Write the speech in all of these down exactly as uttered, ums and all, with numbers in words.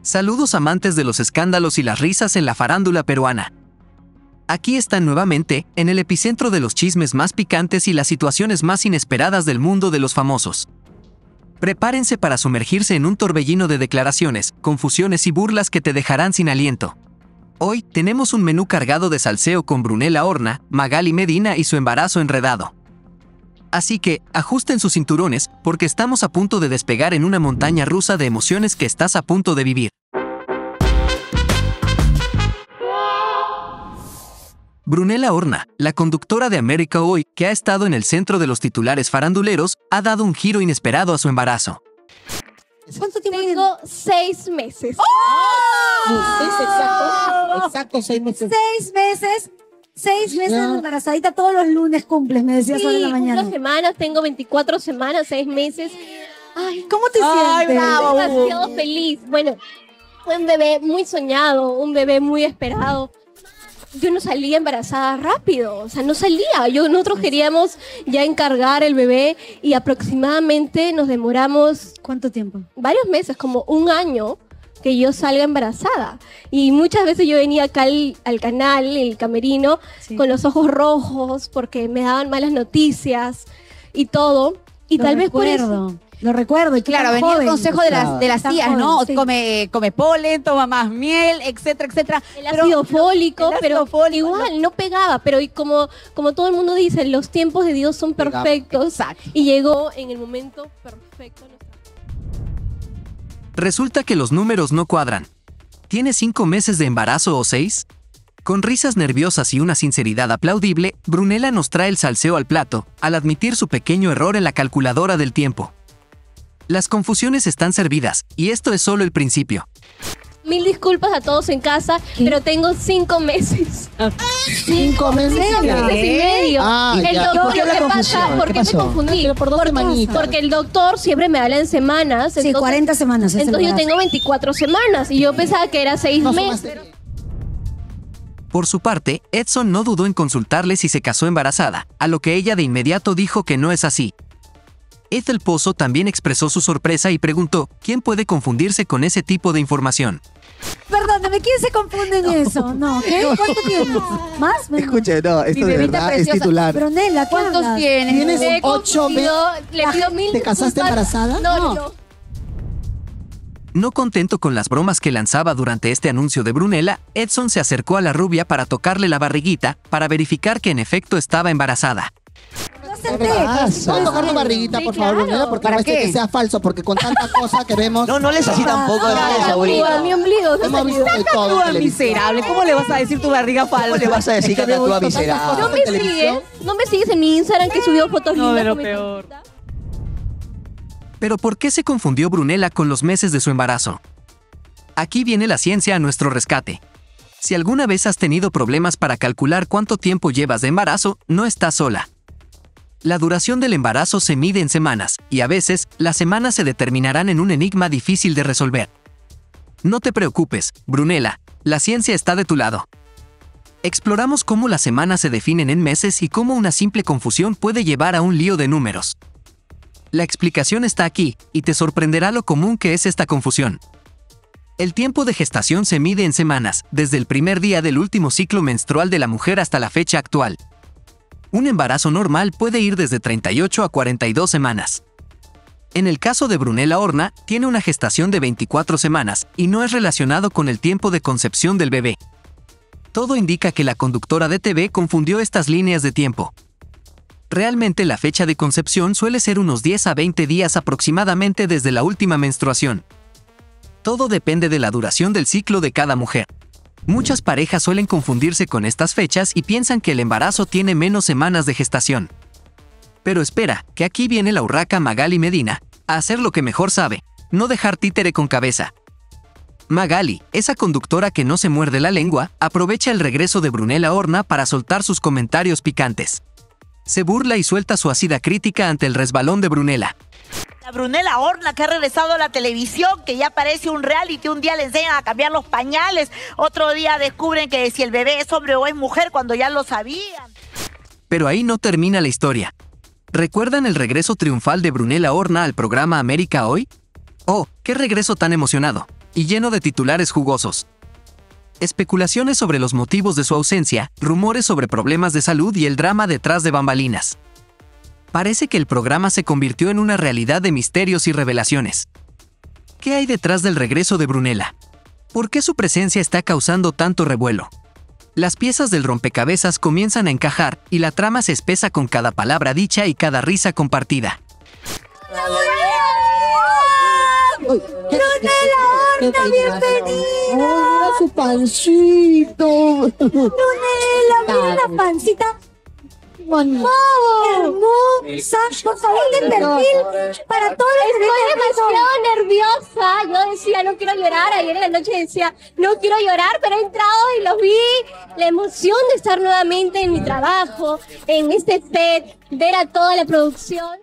Saludos amantes de los escándalos y las risas en la farándula peruana. Aquí están nuevamente, en el epicentro de los chismes más picantes y las situaciones más inesperadas del mundo de los famosos. Prepárense para sumergirse en un torbellino de declaraciones, confusiones y burlas que te dejarán sin aliento. Hoy tenemos un menú cargado de salseo con Brunella Horna, Magali Medina y su embarazo enredado. Así que, ajusten sus cinturones, porque estamos a punto de despegar en una montaña rusa de emociones que estás a punto de vivir. Brunella Horna, la conductora de América Hoy, que ha estado en el centro de los titulares faranduleros, ha dado un giro inesperado a su embarazo. ¿Cuánto tiempo Tengo seis meses. ¡Oh! Sí, exacto, exacto, seis meses. Seis meses. Seis meses Ya. embarazadita, todos los lunes cumples, me decías Sí, hoy en la mañana. cumplo semanas, tengo veinticuatro semanas, seis meses. Ay, ¿cómo te Ay, sientes? bravo. Estoy demasiado feliz. Bueno, fue un bebé muy soñado, un bebé muy esperado. Yo no salía embarazada rápido, o sea, no salía. Yo, nosotros queríamos ya encargar el bebé y aproximadamente nos demoramos ¿Cuánto tiempo? varios meses, como un año, que yo salga embarazada. Y muchas veces yo venía acá al, al canal, el camerino, Sí. con los ojos rojos porque me daban malas noticias y todo. Y Lo tal vez por eso... recuerdo, Lo recuerdo. Y tú Claro, tan venía joven. el consejo de las, de las Tan tías, joven, ¿no? sí. Come, come polen, toma más miel, etcétera, etcétera. El Pero- ácido fólico, el pero ácido fólico, igual no pegaba, pero y como, como todo el mundo dice, los tiempos de Dios son Pegaba. perfectos. Exacto. Y llegó en el momento perfecto. Resulta que los números no cuadran. ¿Tienes cinco meses de embarazo o seis? Con risas nerviosas y una sinceridad aplaudible, Brunella nos trae el salseo al plato, al admitir su pequeño error en la calculadora del tiempo. Las confusiones están servidas, y esto es solo el principio. Mil disculpas a todos en casa, ¿Qué? pero tengo cinco meses. Cinco meses. ¿En serio? Meses y medio. Ah, el ya. doctor, ¿Por qué la ¿qué pasa? confusión? ¿Por ¿Qué qué me pasó? confundí? Pero por dos Porque- semanitas. Porque el doctor siempre me habla en semanas. Sí, entonces- cuarenta semanas. es el Entonces yo embarazo. tengo veinticuatro semanas y yo pensaba que era seis No meses. sumaste. Por su parte, Edson no dudó en consultarle si se casó embarazada, a lo que ella de inmediato dijo que no es así. Ethel Pozo también expresó su sorpresa y preguntó, ¿quién puede confundirse con ese tipo de información? Perdóname, ¿quién se confunde en eso? No, ¿qué? ¿Cuánto tienes? ¿Más? Menos. Escuche, no, esto de bebita verdad es preciosa. titular. Brunella, ¿qué ¿Cuántos hablas? tienes? ¿Tienes Me he ocho confundido, meses? Le pido mil ¿Te casaste disculpas. embarazada? No, No. no, no. No contento con las bromas que lanzaba durante este anuncio de Brunella, Edson se acercó a la rubia para tocarle la barriguita, para verificar que en efecto estaba embarazada. No ¿Qué acepté. pasa? ¿Puedes tocar tu barriguita, Sí, por favor, claro. Brunella? Porque ¿Para parece qué? que sea falso, porque con tanta cosa que vemos... No, no les así tampoco, Ah, no les Mi ombligo, ahorita. mi ombligo. se Hemos salió. visto de todo en Actúa televisión. miserable. ¿Cómo le vas a decir tu barriga falsa? ¿Cómo le vas a decir que Es que actúa vemos tantas miserable? No cosas me en televisión. sigues, no me sigues en mi Instagram que subió fotos No, lindas de lo con mi peor. pancita. Pero ¿por qué se confundió Brunella con los meses de su embarazo? Aquí viene la ciencia a nuestro rescate. Si alguna vez has tenido problemas para calcular cuánto tiempo llevas de embarazo, no estás sola. La duración del embarazo se mide en semanas, y a veces, las semanas se determinarán en un enigma difícil de resolver. No te preocupes, Brunella, la ciencia está de tu lado. Exploramos cómo las semanas se definen en meses y cómo una simple confusión puede llevar a un lío de números. La explicación está aquí, y te sorprenderá lo común que es esta confusión. El tiempo de gestación se mide en semanas, desde el primer día del último ciclo menstrual de la mujer hasta la fecha actual. Un embarazo normal puede ir desde treinta y ocho a cuarenta y dos semanas. En el caso de Brunella Horna, tiene una gestación de veinticuatro semanas y no es relacionado con el tiempo de concepción del bebé. Todo indica que la conductora de T V confundió estas líneas de tiempo. Realmente la fecha de concepción suele ser unos diez a veinte días aproximadamente desde la última menstruación. Todo depende de la duración del ciclo de cada mujer. Muchas parejas suelen confundirse con estas fechas y piensan que el embarazo tiene menos semanas de gestación. Pero espera, que aquí viene la urraca Magali Medina, a hacer lo que mejor sabe, no dejar títere con cabeza. Magali, esa conductora que no se muerde la lengua, aprovecha el regreso de Brunella Horna para soltar sus comentarios picantes. Se burla y suelta su ácida crítica ante el resbalón de Brunella. La Brunella Horna, que ha regresado a la televisión, que ya parece un reality. Un día le enseñan a cambiar los pañales, otro día descubren que si el bebé es hombre o es mujer cuando ya lo sabían. Pero ahí no termina la historia. ¿Recuerdan el regreso triunfal de Brunella Horna al programa América Hoy? ¡Oh, qué regreso tan emocionado! y lleno de titulares jugosos. Especulaciones sobre los motivos de su ausencia, rumores sobre problemas de salud y el drama detrás de bambalinas. Parece que el programa se convirtió en una realidad de misterios y revelaciones. ¿Qué hay detrás del regreso de Brunella? ¿Por qué su presencia está causando tanto revuelo? Las piezas del rompecabezas comienzan a encajar y la trama se espesa con cada palabra dicha y cada risa compartida. ¡Brunella Horta, bienvenida! ¡Oh, mira su pancito! ¡Brunella, mira la pancita! ¡Wow! ¡Hermosa! Por favor, de perfil para todos los Estoy demasiado nerviosa. Yo decía, no quiero llorar. Ayer en la noche decía, no quiero llorar, pero he entrado y los vi. La emoción de estar nuevamente en mi trabajo, en este set, ver a toda la producción.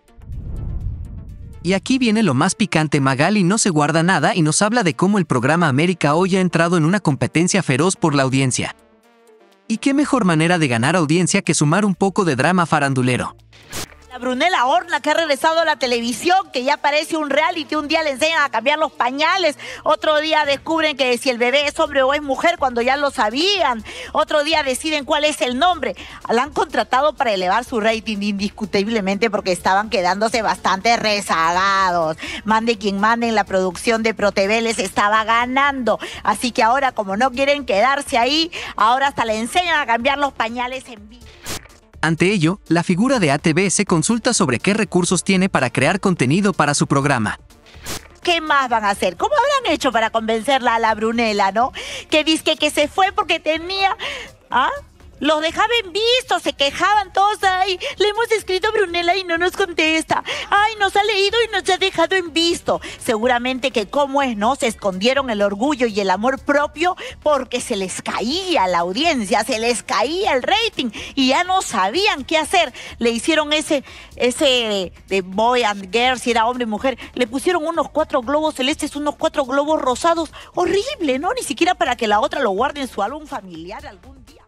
Y aquí viene lo más picante. Magali no se guarda nada y nos habla de cómo el programa América Hoy ha entrado en una competencia feroz por la audiencia. ¿Y qué mejor manera de ganar audiencia que sumar un poco de drama farandulero? La Brunella Horta, que ha regresado a la televisión, que ya parece un reality. Un día le enseñan a cambiar los pañales, otro día descubren que si el bebé es hombre o es mujer cuando ya lo sabían, otro día deciden cuál es el nombre. La han contratado para elevar su rating indiscutiblemente porque estaban quedándose bastante rezagados. Mande quien mande en la producción de ProTV les estaba ganando. Así que ahora, como no quieren quedarse ahí, ahora hasta le enseñan a cambiar los pañales en vivo. Ante ello, la figura de A T V se consulta sobre qué recursos tiene para crear contenido para su programa. ¿Qué más van a hacer? ¿Cómo habrán hecho para convencerla a la Brunella, no? Que dizque que se fue porque tenía... ¿Ah? Los dejaba en visto, se quejaban todos. Ay, le hemos escrito a Brunella y no nos contesta. Ay, nos ha leído y nos ha dejado en visto. Seguramente que cómo es, ¿no? Se escondieron el orgullo y el amor propio porque se les caía la audiencia, se les caía el rating y ya no sabían qué hacer. Le hicieron ese, ese de boy and girl, si era hombre y mujer. Le pusieron unos cuatro globos celestes, unos cuatro globos rosados. Horrible, ¿no? Ni siquiera para que la otra lo guarde en su álbum familiar algún día.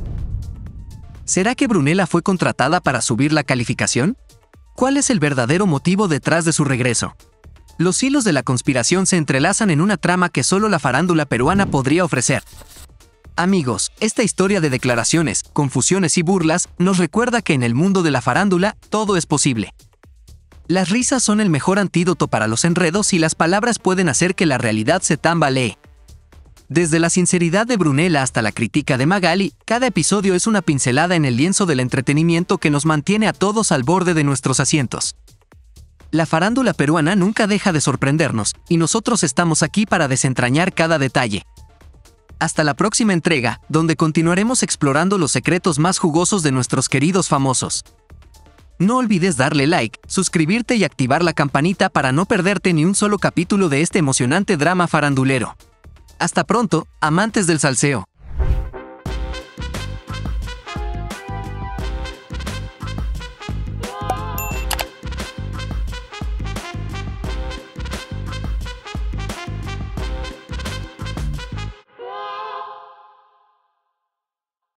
¿Será que Brunella fue contratada para subir la calificación? ¿Cuál es el verdadero motivo detrás de su regreso? Los hilos de la conspiración se entrelazan en una trama que solo la farándula peruana podría ofrecer. Amigos, esta historia de declaraciones, confusiones y burlas nos recuerda que en el mundo de la farándula todo es posible. Las risas son el mejor antídoto para los enredos y las palabras pueden hacer que la realidad se tambalee. Desde la sinceridad de Brunella hasta la crítica de Magali, cada episodio es una pincelada en el lienzo del entretenimiento que nos mantiene a todos al borde de nuestros asientos. La farándula peruana nunca deja de sorprendernos, y nosotros estamos aquí para desentrañar cada detalle. Hasta la próxima entrega, donde continuaremos explorando los secretos más jugosos de nuestros queridos famosos. No olvides darle like, suscribirte y activar la campanita para no perderte ni un solo capítulo de este emocionante drama farandulero. Hasta pronto, amantes del salseo.